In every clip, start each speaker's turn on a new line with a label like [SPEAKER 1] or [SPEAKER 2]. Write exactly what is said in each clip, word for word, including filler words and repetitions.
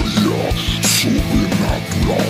[SPEAKER 1] Memória sobrenatural.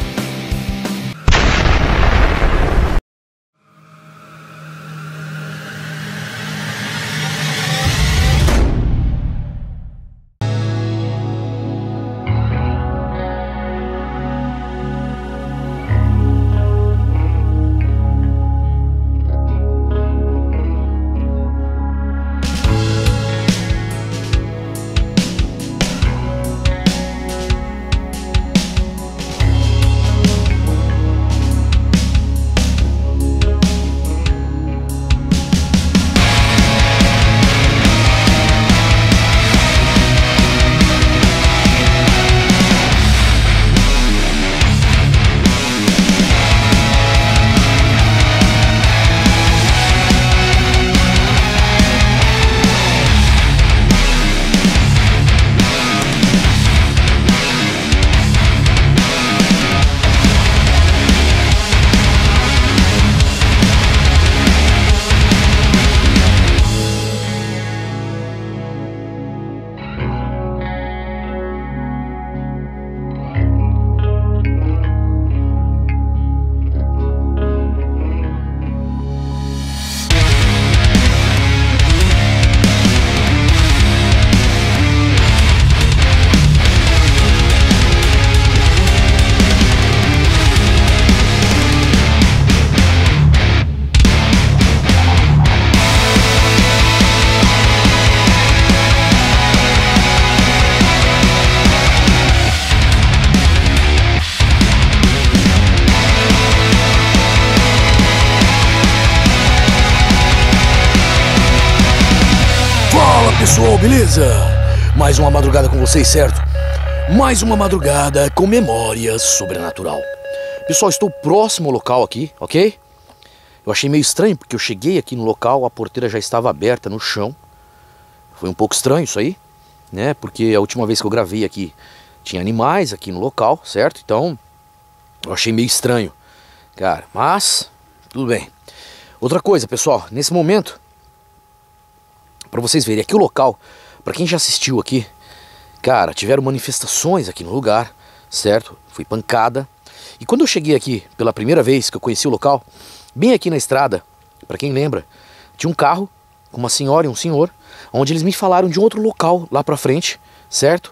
[SPEAKER 2] Pessoal, beleza? Mais uma madrugada com vocês, certo? Mais uma madrugada com memória sobrenatural. Pessoal, estou próximo ao local aqui, ok? Eu achei meio estranho porque eu cheguei aqui no local, a porteira já estava aberta no chão. Foi um pouco estranho isso aí, né? Porque a última vez que eu gravei aqui tinha animais aqui no local, certo? Então eu achei meio estranho, cara, mas tudo bem. Outra coisa, pessoal, nesse momento, para vocês verem aqui o local, para quem já assistiu aqui, cara, tiveram manifestações aqui no lugar, certo? Foi pancada. E quando eu cheguei aqui pela primeira vez que eu conheci o local, bem aqui na estrada, para quem lembra, tinha um carro com uma senhora e um senhor, onde eles me falaram de um outro local lá pra frente, certo?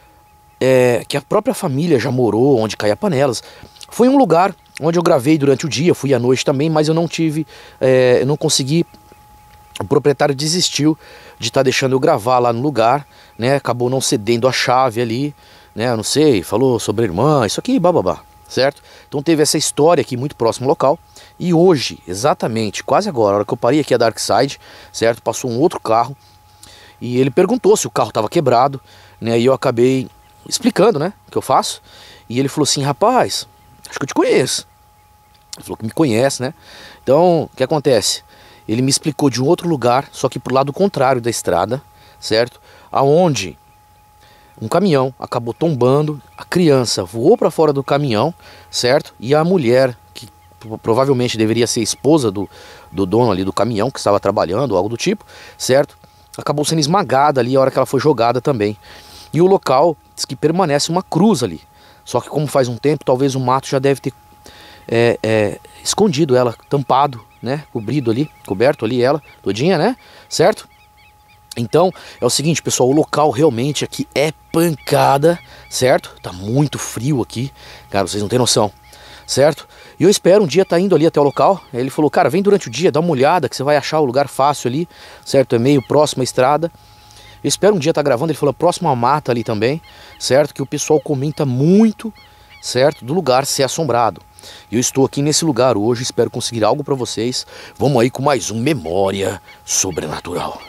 [SPEAKER 2] É, que a própria família já morou, onde caía panelas. Foi um lugar onde eu gravei durante o dia, fui à noite também, mas eu não tive, é, eu não consegui. O proprietário desistiu de estar tá deixando eu gravar lá no lugar, né? Acabou não cedendo a chave ali, né? Eu não sei, falou sobre a irmã, isso aqui, bababá, certo? Então teve essa história aqui muito próximo ao local. E hoje, exatamente, quase agora, a hora que eu parei aqui a Dark Side, certo? Passou um outro carro e ele perguntou se o carro estava quebrado, né? E eu acabei explicando, né? O que eu faço. E ele falou assim, rapaz, acho que eu te conheço. Ele falou que me conhece, né? Então, o que acontece? Ele me explicou de um outro lugar, só que pro lado contrário da estrada, certo? Aonde um caminhão acabou tombando, a criança voou para fora do caminhão, certo? E a mulher, que provavelmente deveria ser esposa do, do dono ali do caminhão, que estava trabalhando, algo do tipo, certo? Acabou sendo esmagada ali a hora que ela foi jogada também. E o local diz que permanece uma cruz ali. Só que como faz um tempo, talvez o mato já deve ter é, é, escondido ela, tampado, né, cobrido ali, coberto ali ela, todinha, né, certo? Então, é o seguinte, pessoal, o local realmente aqui é pancada, certo? Tá muito frio aqui, cara, vocês não tem noção, certo? E eu espero um dia tá indo ali até o local. Ele falou, cara, vem durante o dia, dá uma olhada que você vai achar o lugar fácil ali, certo? É meio próximo à estrada. Eu espero um dia tá gravando, ele falou, próximo à mata ali também, certo? Que o pessoal comenta muito, certo? Do lugar ser assombrado. Eu estou aqui nesse lugar hoje, espero conseguir algo para vocês. Vamos aí com mais um Memória Sobrenatural.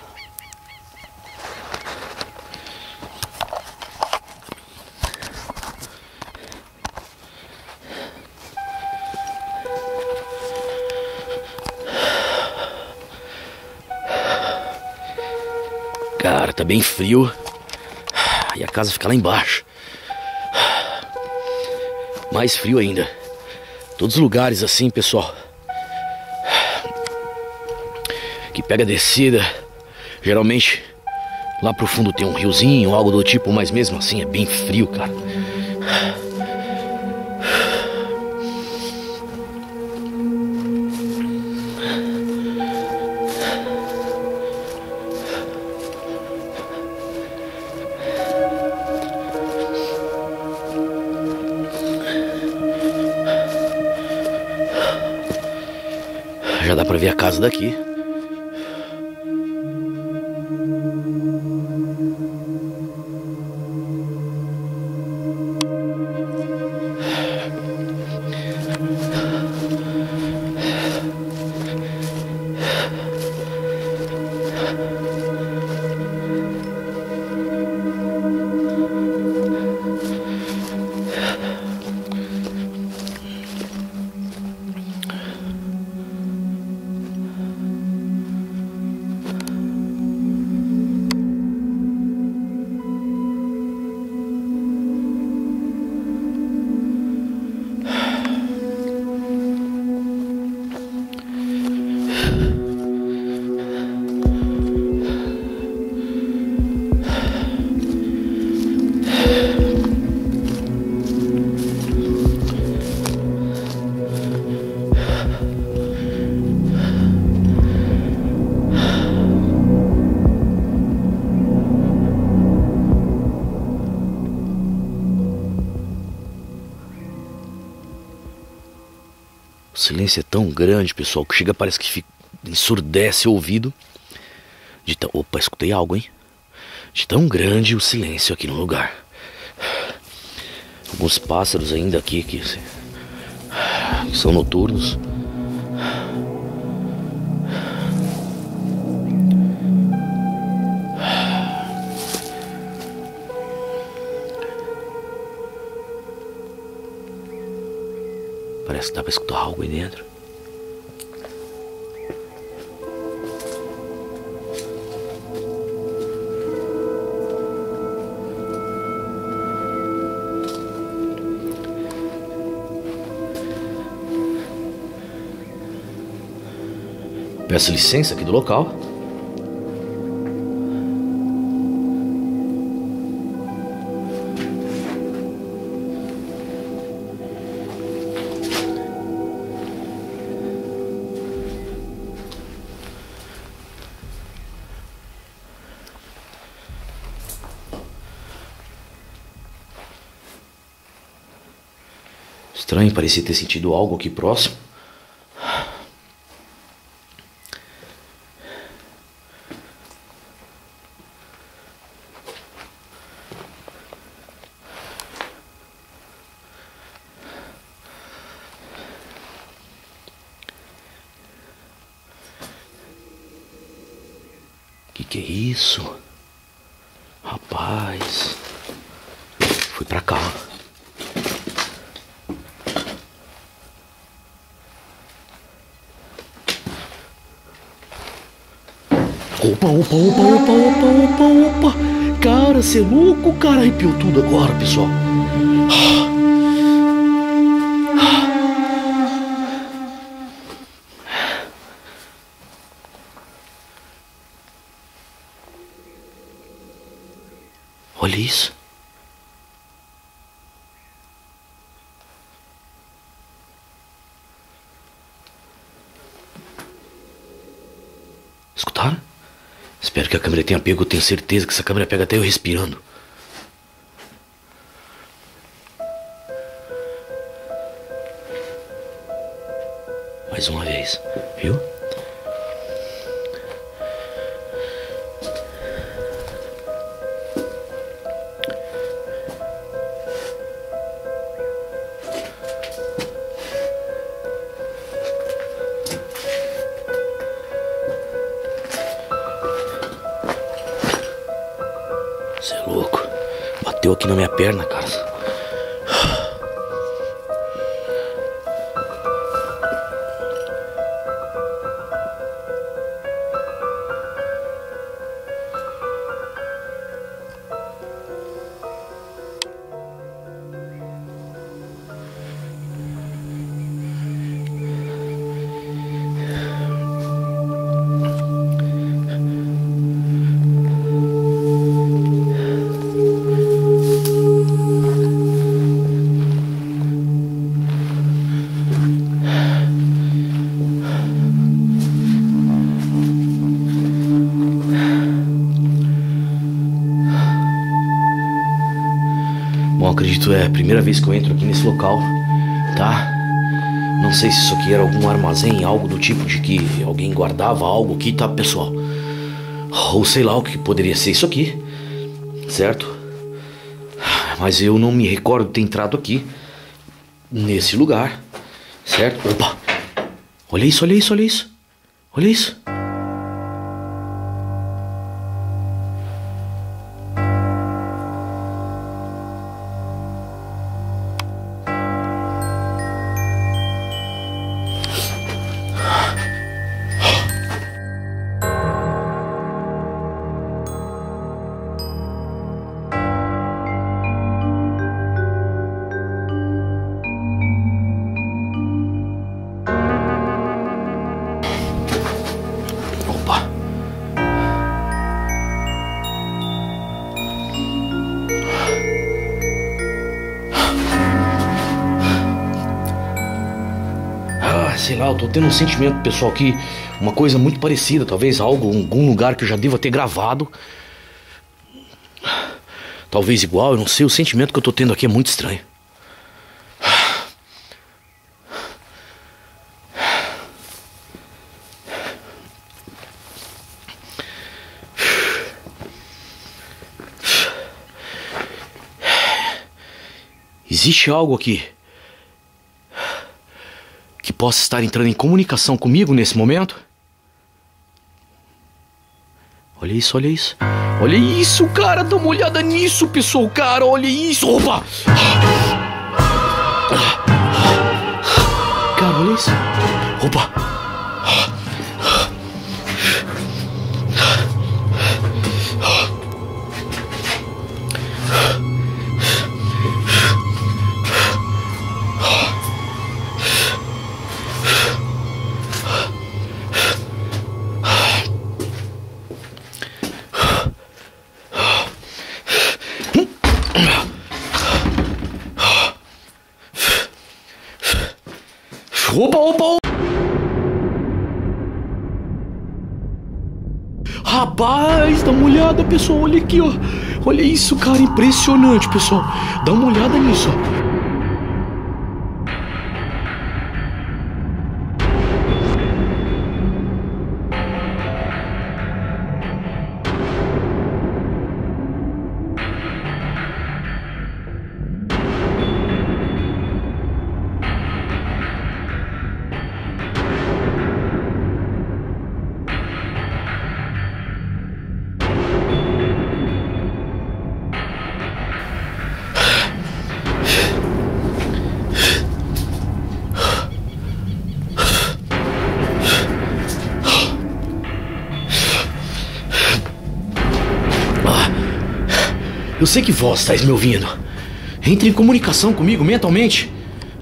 [SPEAKER 2] Cara, tá bem frio. E a casa fica lá embaixo. Mais frio ainda. Todos os lugares assim, pessoal, que pega a descida, geralmente Lá pro fundo tem um riozinho, algo do tipo, mas mesmo assim é bem frio, cara. Já dá pra ver a casa daqui. O silêncio é tão grande, pessoal, que chega, parece que fica, ensurdece o ouvido. De tão... Opa, escutei algo, hein? De tão grande o silêncio aqui no lugar. Alguns pássaros ainda aqui que, que são noturnos. Parece que dá pra escutar algo aí dentro. Peço licença aqui do local. Estranho, parecia ter sentido algo aqui próximo. Que que é isso? Rapaz. Fui pra cá. Opa, opa, opa, opa, opa, opa, opa. Cara, cê é louco, cara. Arrepiou tudo agora, pessoal. Olha isso. Escutaram? Espero que a câmera tenha pego. Eu tenho certeza que essa câmera pega até eu respirando. Mais uma vez, viu? Você é louco. Bateu aqui na minha perna, cara. Bom, acredito é a primeira vez que eu entro aqui nesse local, tá? Não sei se isso aqui era algum armazém, algo do tipo de que alguém guardava algo aqui, tá, pessoal? Ou sei lá o que poderia ser isso aqui, certo? Mas eu não me recordo de ter entrado aqui, nesse lugar, certo? Opa! Olha isso, olha isso, olha isso. Olha isso. Sei lá, eu tô tendo um sentimento, pessoal, que uma coisa muito parecida, talvez algo, algum lugar que eu já deva ter gravado. Talvez igual, eu não sei, o sentimento que eu tô tendo aqui é muito estranho. Existe algo aqui que possa estar entrando em comunicação comigo nesse momento? Olha isso, olha isso. Olha isso, cara, dá uma olhada nisso, pessoal, cara, olha isso. Opa! Cara, olha isso. Opa! Opa, opa, opa! Rapaz, dá uma olhada, pessoal, olha aqui, ó. Olha isso, cara, impressionante, pessoal. Dá uma olhada nisso, ó. Eu sei que vós estáis me ouvindo. Entre em comunicação comigo mentalmente.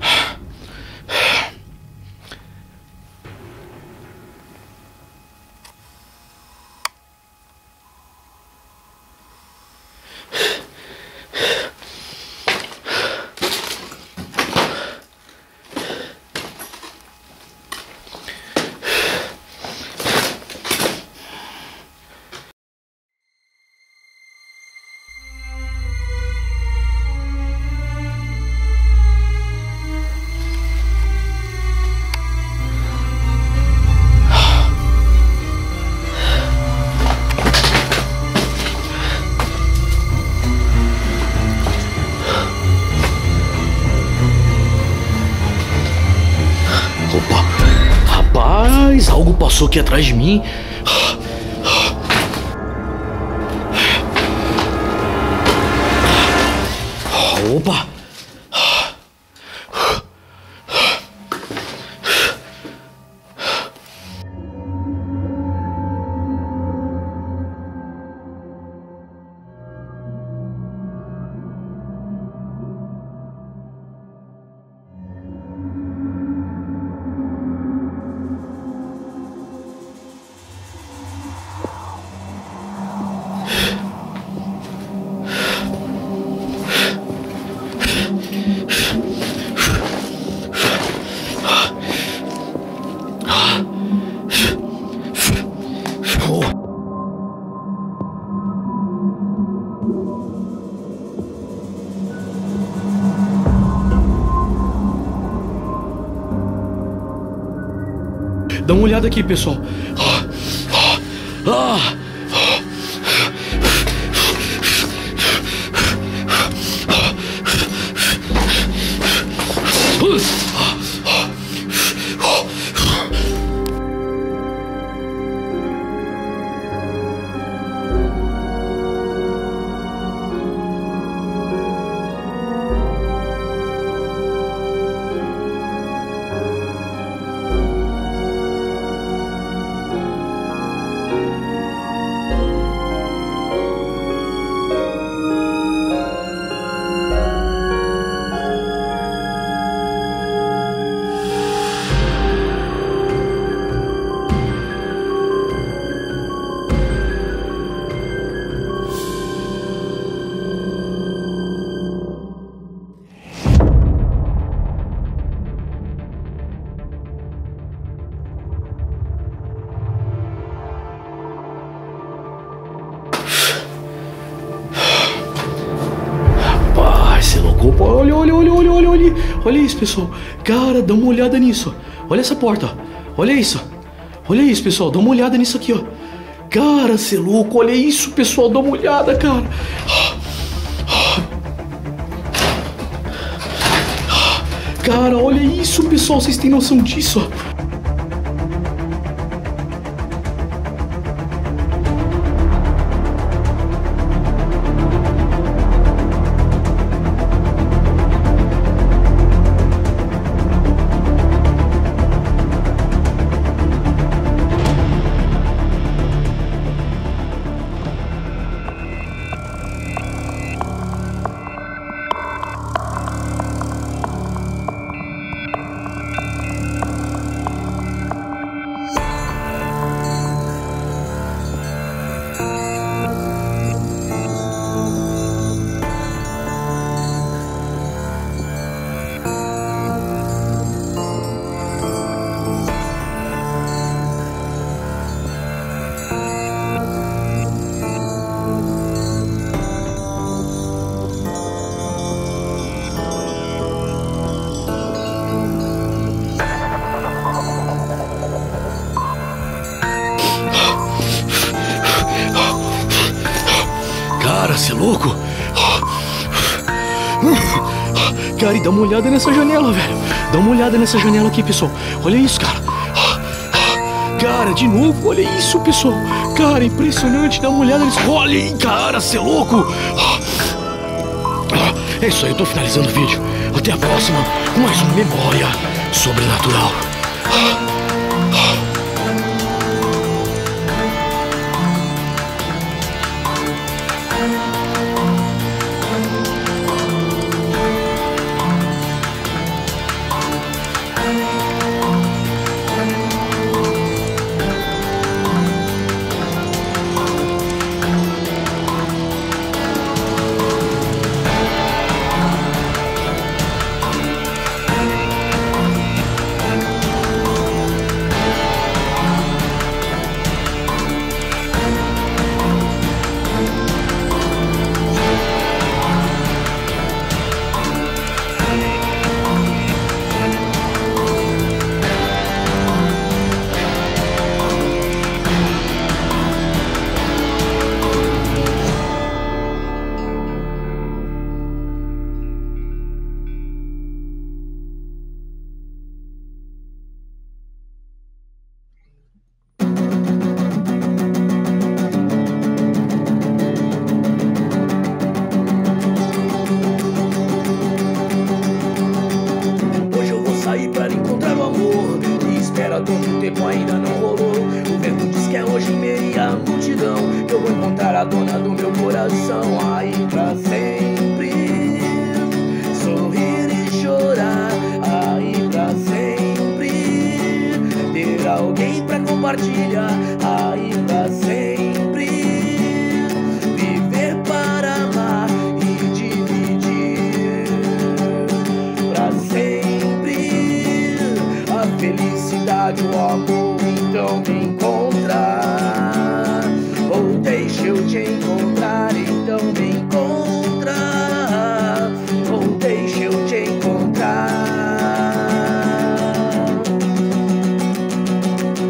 [SPEAKER 2] Algo passou aqui atrás de mim. Opa! Dá uma olhada aqui, pessoal. Ah, ah, ah. Olha, olha, olha, olha, olha, olha, olha isso, pessoal. Cara, dá uma olhada nisso. Olha essa porta. Olha isso. Olha isso, pessoal. Dá uma olhada nisso aqui, ó. Cara, cê é louco. Olha isso, pessoal. Dá uma olhada, cara. Cara, olha isso, pessoal. Vocês têm noção disso, ó? Cara, você é louco? Cara, e dá uma olhada nessa janela, velho. Dá uma olhada nessa janela aqui, pessoal. Olha isso, cara. Cara, de novo, olha isso, pessoal. Cara, impressionante. Dá uma olhada nisso. Olha aí, cara, você é louco? É isso aí, eu tô finalizando o vídeo. Até a próxima com mais uma memória sobrenatural.
[SPEAKER 3] Tanto tempo ainda não rolou. O vento diz que é hoje em meia multidão que eu vou encontrar a dona do meu coração. Aí pra sempre sorrir e chorar. Aí pra sempre ter alguém pra compartilhar. Aí pra sempre viver para amar e dividir. Pra sempre a felicidade, o amor, então me encontrar. Ou deixa eu te encontrar, então me encontrar. Ou deixa eu te encontrar.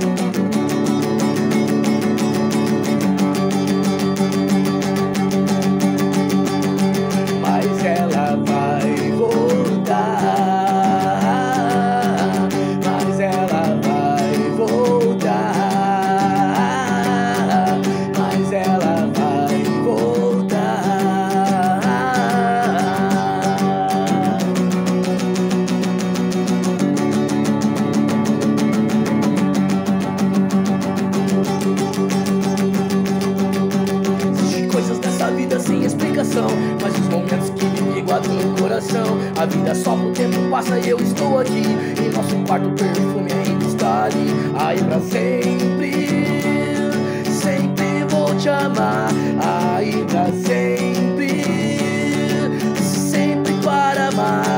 [SPEAKER 3] explicação, mas os momentos que vivi guardo no coração. A vida sopra, o tempo passa e eu estou aqui, e nosso quarto perfume ainda está ali. Aí pra sempre, sempre vou te amar. Aí pra sempre, sempre para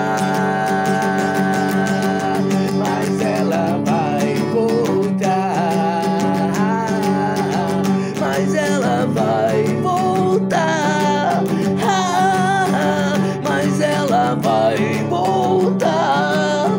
[SPEAKER 3] amar. Mas ela vai voltar, mas ela vai voltar, mas ela vai voltar.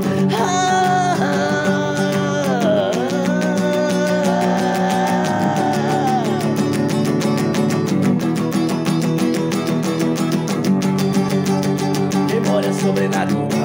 [SPEAKER 3] Memória sobrenatural.